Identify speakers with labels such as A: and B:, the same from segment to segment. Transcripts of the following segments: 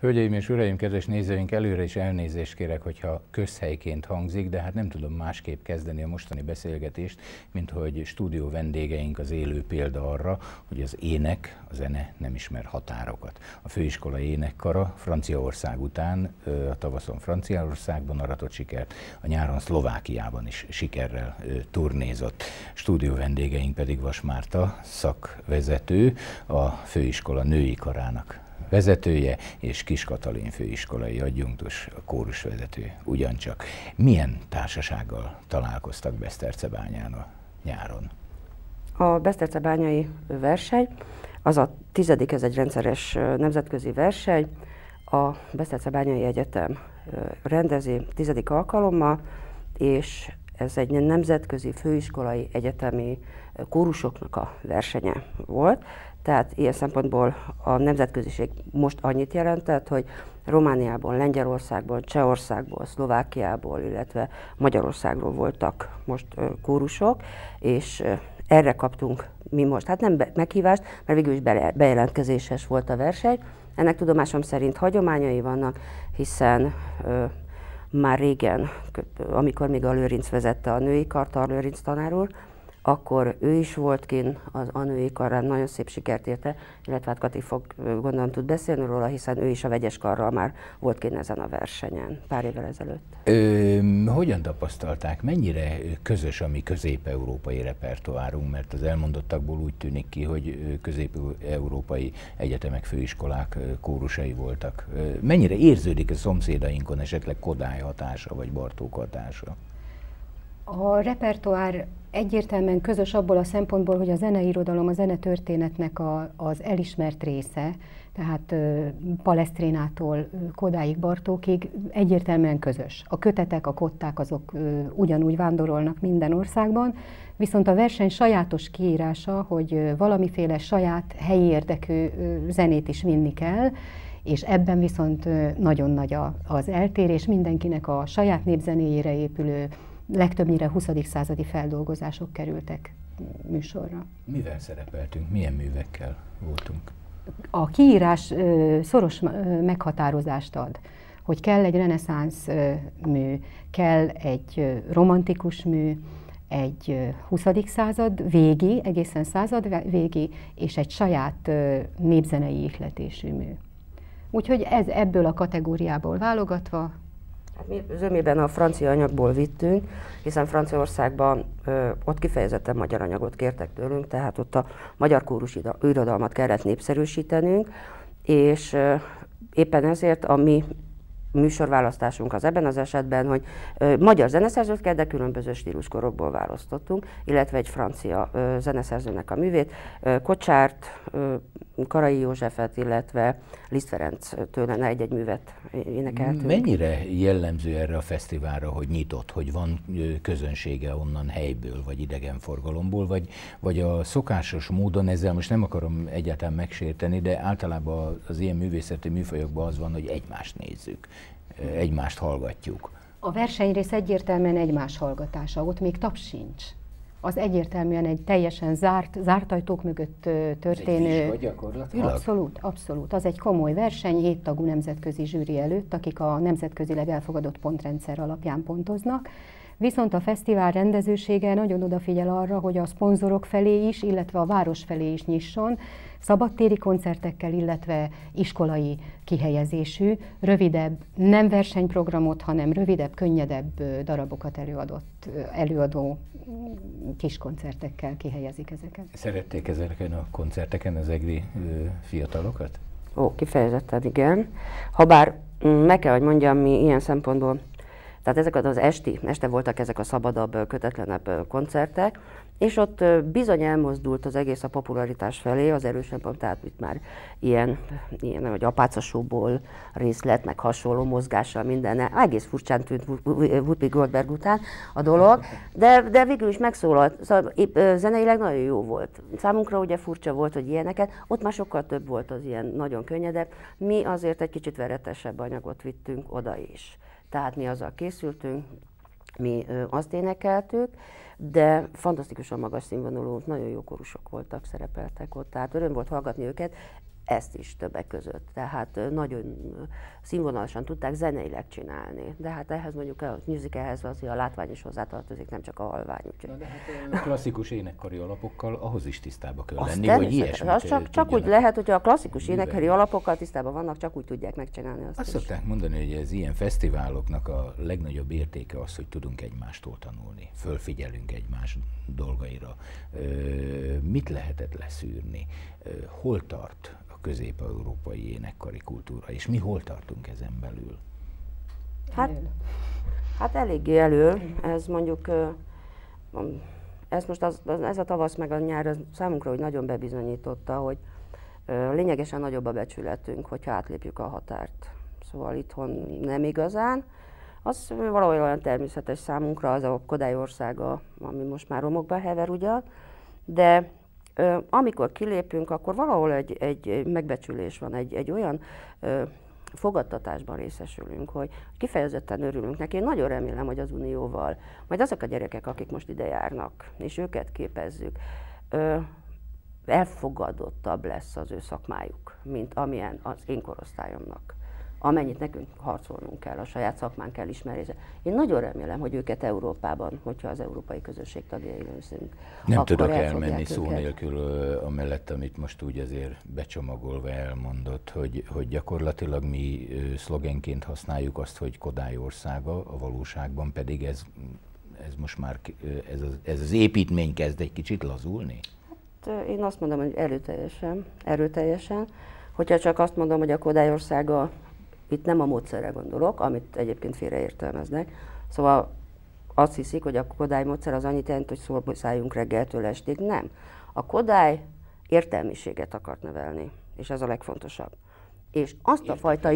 A: Hölgyeim és uraim, kedves nézőink, előre is elnézést kérek, hogyha közhelyként hangzik, de hát nem tudom másképp kezdeni a mostani beszélgetést, mint hogy stúdió vendégeink az élő példa arra, hogy az ének, a zene nem ismer határokat. A főiskola énekkara Franciaország után a tavaszon Franciaországban aratott sikert, a nyáron Szlovákiában is sikerrel turnézott. Stúdió vendégeink pedig Vas Márta, szakvezető, a főiskola női karának vezetője, és Kis Katalin főiskolai adjunktus, a kórusvezető ugyancsak. Milyen társasággal találkoztak Besztercebányán a nyáron?
B: A Besztercebányai verseny, az a 10. ez egy rendszeres nemzetközi verseny, a Besztercebányai Egyetem rendezi 10. alkalommal, és ez egy nemzetközi főiskolai egyetemi kórusoknak a versenye volt. Tehát ilyen szempontból a nemzetköziség most annyit jelentett, hogy Romániából, Lengyelországból, Csehországból, Szlovákiából, illetve Magyarországról voltak most kórusok, és erre kaptunk mi most, hát nem meghívást, mert végül is bejelentkezéses volt a verseny. Ennek tudomásom szerint hagyományai vannak, hiszen már régen, amikor még a Lőrinc vezette a női kart, a Lőrinc tanár úr, akkor ő is volt kint a női karán, nagyon szép sikert érte, illetve hát Kati fog gondolom tud beszélni róla, hiszen ő is a vegyes karral már volt kint ezen a versenyen pár évvel ezelőtt.
A: Hogyan tapasztalták, mennyire közös a mi közép-európai repertoárunk, mert az elmondottakból úgy tűnik ki, hogy közép-európai egyetemek, főiskolák kórusai voltak. Mennyire érződik a szomszédainkon esetleg Kodály hatása, vagy Bartók hatása?
C: A repertoár egyértelműen közös abból a szempontból, hogy a zeneirodalom a zenetörténetnek az elismert része, tehát Palestrínától Kodályig, Bartókig egyértelműen közös. A kötetek, a kották azok ugyanúgy vándorolnak minden országban, viszont a verseny sajátos kiírása, hogy valamiféle saját helyi érdekű zenét is vinni kell, és ebben viszont nagyon nagy az eltérés, mindenkinek a saját népzenéjére épülő, legtöbbnyire 20. századi feldolgozások kerültek műsorra.
A: Mivel szerepeltünk? Milyen művekkel voltunk?
C: A kiírás szoros meghatározást ad, hogy kell egy reneszánsz mű, kell egy romantikus mű, egy 20. század végi, egészen század végi, és egy saját népzenei ihletésű mű. Úgyhogy ez ebből a kategóriából válogatva.
B: Mi zömében a francia anyagból vittünk, hiszen Franciaországban ott kifejezetten magyar anyagot kértek tőlünk, tehát ott a magyar kórus irodalmat kellett népszerűsítenünk, és éppen ezért a mi műsorválasztásunk az ebben az esetben, hogy magyar zeneszerzőt kell, de különböző stíluskorokból választottunk, illetve egy francia zeneszerzőnek a művét, Kocsárt, Karai Józsefet, illetve Liszt Ferenc tőle egy-egy művet énekeltünk.
A: Mennyire jellemző erre a fesztiválra, hogy nyitott, hogy van közönsége onnan helyből, vagy idegenforgalomból, vagy a szokásos módon, ezzel most nem akarom egyáltalán megsérteni, de általában az ilyen művészeti műfajokban az van, hogy egymást nézzük, egymást hallgatjuk.
C: A versenyrész egyértelműen egymás hallgatása, ott még taps sincs. Az egyértelműen egy teljesen zárt ajtók mögött történő.
A: Ez gyakorlatilag?
C: Abszolút, abszolút. Az egy komoly verseny, 7 tagú nemzetközi zsűri előtt, akik a nemzetközileg elfogadott pontrendszer alapján pontoznak. Viszont a fesztivál rendezősége nagyon odafigyel arra, hogy a szponzorok felé is, illetve a város felé is nyisson, szabadtéri koncertekkel, illetve iskolai kihelyezésű, rövidebb, nem versenyprogramot, hanem rövidebb, könnyedebb darabokat előadó kis koncertekkel kihelyezik ezeket.
A: Szerették ezeken a koncerteken az egri fiatalokat?
B: Ó, kifejezetten igen. Habár meg kell, hogy mondjam, mi ilyen szempontból, tehát ezek az este voltak ezek a szabadabb, kötetlenebb koncertek, és ott bizony elmozdult az egész a popularitás felé, az erősebb, tehát itt már ilyen hogy apácasóból részlet, meg hasonló mozgással minden, egész furcsán tűnt Whoopi Goldberg után a dolog, de végül is megszólalt, szóval zeneileg nagyon jó volt. Számunkra ugye furcsa volt, hogy ilyeneket, ott már sokkal több volt az ilyen nagyon könnyedebb, mi azért egy kicsit veretesebb anyagot vittünk oda is. Tehát mi azzal készültünk, mi azt énekeltük, de fantasztikusan magas színvonalú, nagyon jó kórusok voltak, szerepeltek ott, tehát öröm volt hallgatni őket. ezt is többek között. Tehát nagyon színvonalasan tudták zeneileg csinálni. De hát ehhez mondjuk a musicalhez azért a látvány is hozzátartozik, nem csak a hallvány. Úgyhogy.
A: Na de hát klasszikus énekkari alapokkal ahhoz is tisztába kell
B: Azt
A: lenni, hogy ilyesmit
B: csak úgy lehet, hogyha a klasszikus énekkari alapokkal tisztában vannak, csak úgy tudják megcsinálni azt
A: Azt
B: is.
A: szokták mondani, hogy ez ilyen fesztiváloknak a legnagyobb értéke az, hogy tudunk egymástól tanulni, fölfigyelünk egymás dolgaira. Mit lehetett leszűrni? Hol tart a közép-európai énekkari kultúra, és mi hol tartunk ezen belül?
B: Hát eléggé elől, ez mondjuk, ez a tavasz meg a nyár az számunkra hogy nagyon bebizonyította, hogy lényegesen nagyobb a becsületünk, hogyha átlépjük a határt. Szóval itthon nem igazán. Az valahol olyan természetes számunkra, az a Kodály országa, ami most már romokba hever ugyan, de amikor kilépünk, akkor valahol egy megbecsülés van, egy olyan fogadtatásban részesülünk, hogy kifejezetten örülünk neki. Én nagyon remélem, hogy az Unióval, majd azok a gyerekek, akik most ide járnak, és őket képezzük, elfogadottabb lesz az ő szakmájuk, mint amilyen az én korosztályomnak. Amennyit nekünk harcolnunk kell, a saját szakmánk elismerése. Én nagyon remélem, hogy őket Európában, hogyha az európai közösség tagjai leszünk,
A: nem tudok elmenni szó nélkül amellett, amit most úgy azért becsomagolva elmondott, hogy gyakorlatilag mi szlogenként használjuk azt, hogy Kodály országa, a valóságban pedig ez most már, ez az építmény kezd egy kicsit lazulni?
B: Hát, én azt mondom, hogy erőteljesen. Hogyha csak azt mondom, hogy a Kodály országa, itt nem a módszerre gondolok, amit egyébként félreértelmeznek. Szóval azt hiszik, hogy a Kodály módszer az annyit jelent, hogy szólszáljunk reggeltől estig. Nem. A Kodály értelmiséget akart nevelni, és ez a legfontosabb. És azt a fajta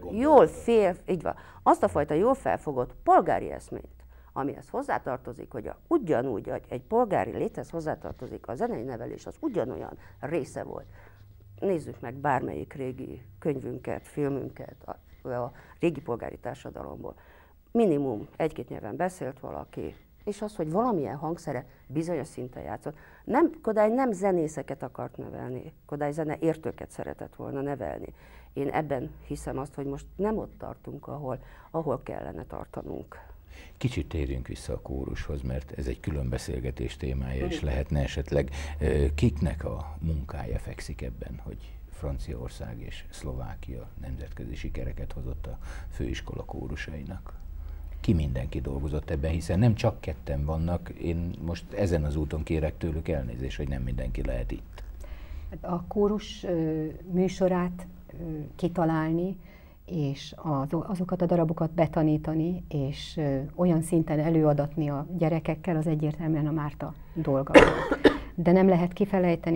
B: azt a fajta jól felfogott polgári eszményt, amihez hozzátartozik, hogy ugyanúgy egy polgári léthez hozzátartozik a zenei nevelés, az ugyanolyan része volt. Nézzük meg bármelyik régi könyvünket, filmünket a régi polgári társadalomból. Minimum egy-két nyelven beszélt valaki, és az, hogy valamilyen hangszere bizonyos szinten játszott. Kodály nem zenészeket akart nevelni, Kodály zeneértőket szeretett volna nevelni. Én ebben hiszem azt, hogy most nem ott tartunk, ahol kellene tartanunk.
A: Kicsit térjünk vissza a kórushoz, mert ez egy külön beszélgetés témája, és lehetne esetleg kiknek a munkája fekszik ebben, hogy Franciaország és Szlovákia nemzetközi sikereket hozott a főiskola kórusainak. Ki mindenki dolgozott ebben, hiszen nem csak ketten vannak, én most ezen az úton kérek tőlük elnézést, hogy nem mindenki lehet itt.
C: A kórus műsorát kitalálni, és azokat a darabokat betanítani, és olyan szinten előadatni a gyerekekkel, az egyértelműen a Márta dolga. De nem lehet kifelejteni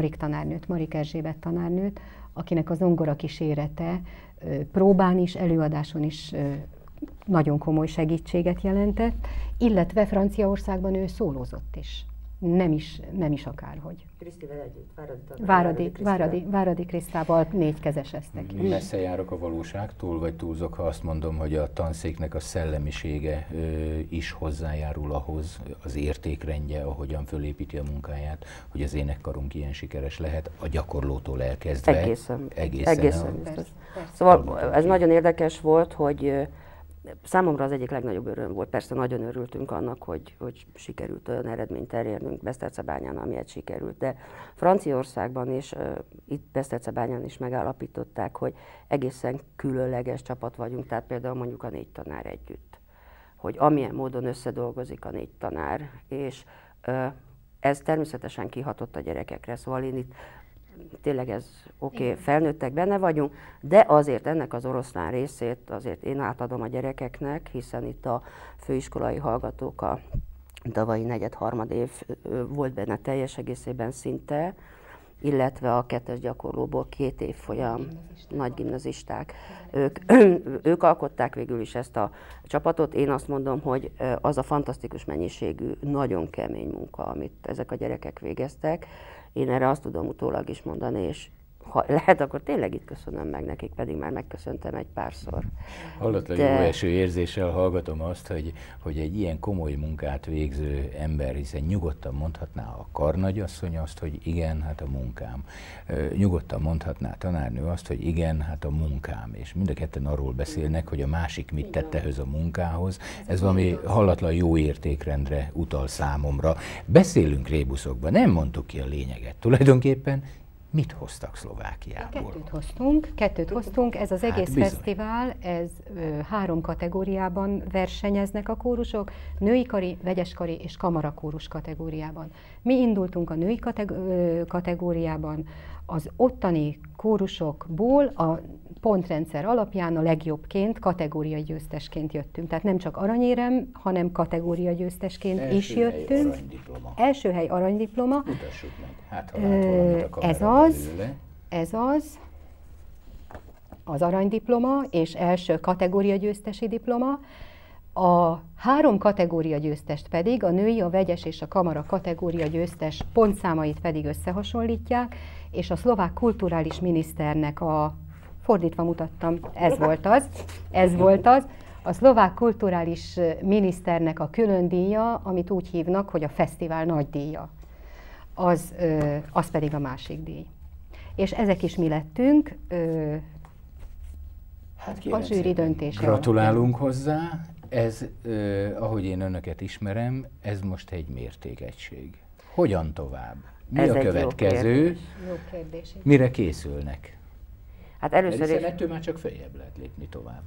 C: Marik Erzsébet tanárnőt, akinek a zongora kísérete próbán is, előadáson is nagyon komoly segítséget jelentett, illetve Franciaországban ő szólózott is. Nem is akárhogy.
B: Krisztivel együtt,
C: Váradi Krisztával négykezeseztek.
A: Messze járok a valóságtól, vagy túlzok, ha azt mondom, hogy a tanszéknek a szellemisége is hozzájárul ahhoz, az értékrendje, ahogyan fölépíti a munkáját, hogy az énekkarunk ilyen sikeres lehet, a gyakorlótól elkezdve.
B: Egészen. Szóval ez nagyon érdekes volt, hogy számomra az egyik legnagyobb öröm volt. Persze nagyon örültünk annak, hogy sikerült olyan eredményt elérnünk Besztercebányán, amilyet sikerült. De Franciaországban és itt Besztercebányán is megállapították, hogy egészen különleges csapat vagyunk, tehát például mondjuk a 4 tanár együtt. Hogy amilyen módon összedolgozik a 4 tanár, és ez természetesen kihatott a gyerekekre. Szóval én itt tényleg ez oké, felnőttek, benne vagyunk, de azért ennek az oroszlán részét azért én átadom a gyerekeknek, hiszen itt a főiskolai hallgatók a tavalyi negyed-harmad év volt benne teljes egészében szinte, illetve a 2-es gyakorlóból 2 évfolyam nagy gimnazisták. Ők alkották végül is ezt a csapatot. Én azt mondom, hogy az a fantasztikus mennyiségű, nagyon kemény munka, amit ezek a gyerekek végeztek, én erre azt tudom utólag is mondani, és ha lehet, akkor tényleg itt köszönöm meg nekik, pedig már megköszöntem egy párszor.
A: Hallatlan jó eső érzéssel hallgatom azt, hogy egy ilyen komoly munkát végző ember, hiszen nyugodtan mondhatná a karnagyasszony azt, hogy igen, hát a munkám. Nyugodtan mondhatná a tanárnő azt, hogy igen, hát a munkám. És mind a ketten arról beszélnek, hogy a másik mit tett ehhez a munkához. Ez valami hallatlan jó értékrendre utal számomra. Beszélünk rébuszokban, nem mondtuk ki a lényeget. Tulajdonképpen mit hoztak Szlovákiából?
C: Kettőt hoztunk. Ez az egész fesztivál, ez 3 kategóriában versenyeznek a kórusok, női kari, vegyes kari és kamarakórus kategóriában. Mi indultunk a női kategóriában, az ottani kórusokból a pontrendszer alapján a legjobbként, kategória győztesként jöttünk. Tehát nem csak aranyérem, hanem kategória győztesként is jöttünk. Első hely aranydiploma.
A: Mutassuk meg. Hát, ha lát valamit
C: ez az aranydiploma, és első kategória győztesi diploma. A 3 kategória győztest pedig, a női, a vegyes és a kamara kategória győztes pontszámait pedig összehasonlítják, és a szlovák kulturális miniszternek fordítva mutattam, ez volt az, a szlovák kulturális miniszternek a külön díja, amit úgy hívnak, hogy a fesztivál nagy díja, az pedig a másik díj. És ezek is mi lettünk, a zsűri döntése.
A: Gratulálunk hozzá. Ez, ahogy én önöket ismerem, ez most egy mértékegység. Hogyan tovább? Mi
B: ez
A: a következő?
C: Jó kérdés.
A: Mire készülnek?
B: Hát először is...
A: ettől már csak feljebb lehet lépni tovább.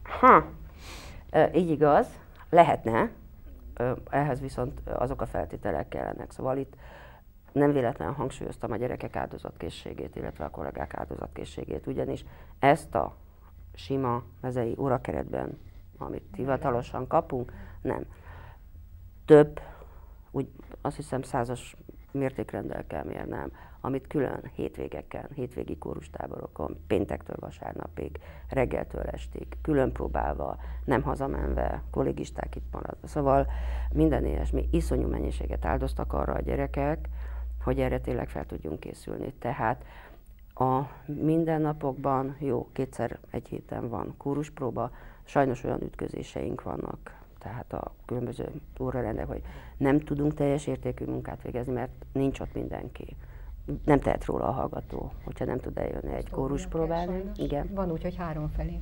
B: Így igaz, lehetne, ehhez viszont azok a feltételek kellenek. Szóval itt nem véletlenül hangsúlyoztam a gyerekek áldozatkészségét, illetve a kollégák áldozatkészségét, ugyanis ezt a sima mezei órakeretben, amit hivatalosan kapunk, nem. Több, úgy azt hiszem 100-as mértékrenddel kell mérnem, amit külön hétvégeken, hétvégi kórustáborokon, péntektől vasárnapig, reggeltől estig, külön próbálva, nem hazamenve, kollégisták itt maradva. Szóval minden ilyesmi iszonyú mennyiséget áldoztak arra a gyerekek, hogy erre tényleg fel tudjunk készülni. Tehát a mindennapokban, jó, 2-szer egy héten van kóruspróba, sajnos olyan ütközéseink vannak, tehát a különböző órarendek, hogy nem tudunk teljes értékű munkát végezni, mert nincs ott mindenki. Nem tehet róla a hallgató, hogyha nem tud eljönni egy kóruspróbára. Igen.
C: Van úgy, hogy 3 felé.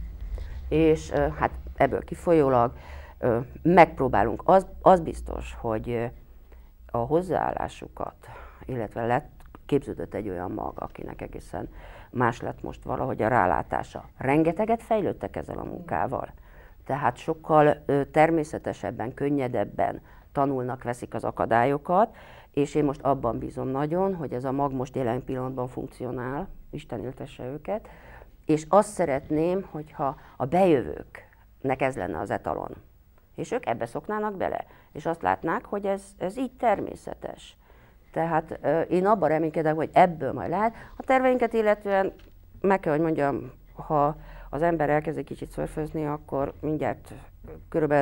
B: És hát ebből kifolyólag megpróbálunk. Az biztos, hogy a hozzáállásukat, illetve képződött egy olyan mag, akinek egészen más lett most valahogy a rálátása. Rengeteget fejlődtek ezzel a munkával. Tehát sokkal természetesebben, könnyedebben tanulnak, veszik az akadályokat, és én most abban bízom nagyon, hogy ez a mag most jelen pillanatban funkcionál, Isten éltesse őket, és azt szeretném, hogyha a bejövőknek ez lenne az etalon, és ők ebbe szoknának bele, és azt látnák, hogy ez így természetes. Tehát én abban reménykedem, hogy ebből majd lehet. A terveinket illetően meg kell, hogy mondjam, ha az ember elkezdi kicsit szörfözni, akkor mindjárt kb.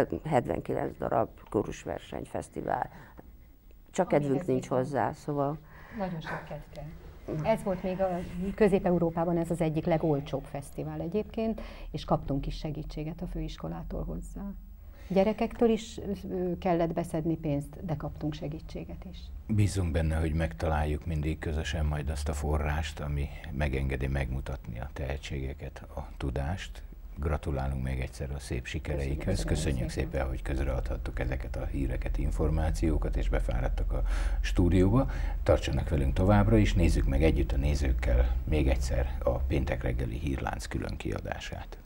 B: 79 darab kórusverseny, fesztivál. Csak kedvünk nincs hozzá, szóval...
C: Nagyon sok kedv kell. Ez volt még a Közép-Európában ez az egyik legolcsóbb fesztivál egyébként, és kaptunk is segítséget a főiskolától hozzá. Gyerekektől is kellett beszedni pénzt, de kaptunk segítséget is.
A: Bízunk benne, hogy megtaláljuk mindig közösen majd azt a forrást, ami megengedi megmutatni a tehetségeket, a tudást. Gratulálunk még egyszer a szép sikereikhez. Köszönjük szépen, hogy közreadhattuk ezeket a híreket, információkat, és befáradtak a stúdióba. Tartsanak velünk továbbra is, nézzük meg együtt a nézőkkel még egyszer a péntek reggeli hírlánc külön kiadását.